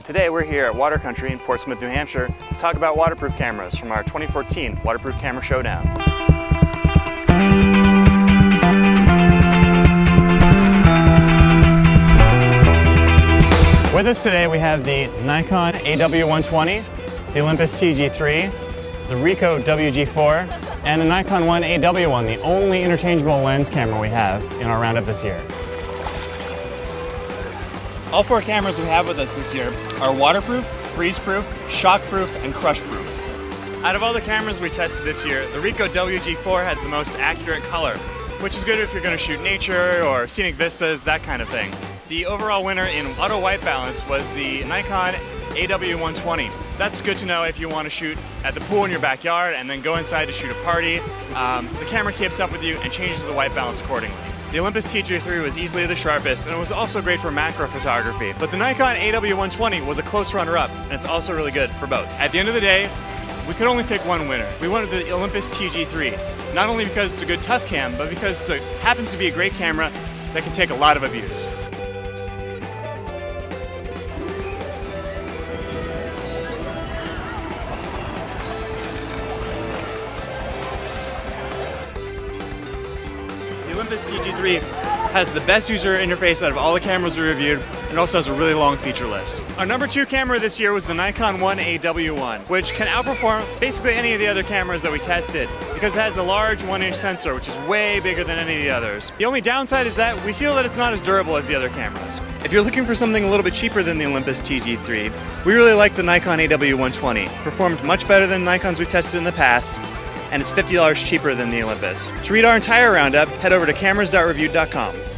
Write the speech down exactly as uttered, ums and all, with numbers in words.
Today we're here at Water Country in Portsmouth, New Hampshire to talk about waterproof cameras from our twenty fourteen Waterproof Camera Showdown. With us today we have the Nikon A W one twenty, the Olympus T G three, the Ricoh W G four, and the Nikon one A W one, the only interchangeable lens camera we have in our roundup this year. All four cameras we have with us this year are waterproof, freeze-proof, shock-proof, and crush-proof. Out of all the cameras we tested this year, the Ricoh W G four had the most accurate color, which is good if you're going to shoot nature or scenic vistas, that kind of thing. The overall winner in auto white balance was the Nikon A W one twenty. That's good to know if you want to shoot at the pool in your backyard and then go inside to shoot a party. Um, the camera keeps up with you and changes the white balance accordingly. The Olympus T G three was easily the sharpest, and it was also great for macro photography. But the Nikon A W one twenty was a close runner-up, and it's also really good for both. At the end of the day, we could only pick one winner. We wanted the Olympus T G three, not only because it's a good tough cam, but because it happens to be a great camera that can take a lot of abuse. The Olympus T G three has the best user interface out of all the cameras we reviewed, and also has a really long feature list. Our number two camera this year was the Nikon one A W one, which can outperform basically any of the other cameras that we tested because it has a large one inch sensor, which is way bigger than any of the others. The only downside is that we feel that it's not as durable as the other cameras. If you're looking for something a little bit cheaper than the Olympus T G three, we really like the Nikon A W one twenty. Performed much better than Nikons we've tested in the past, and it's fifty dollars cheaper than the Olympus. To read our entire roundup, head over to cameras dot review dot com.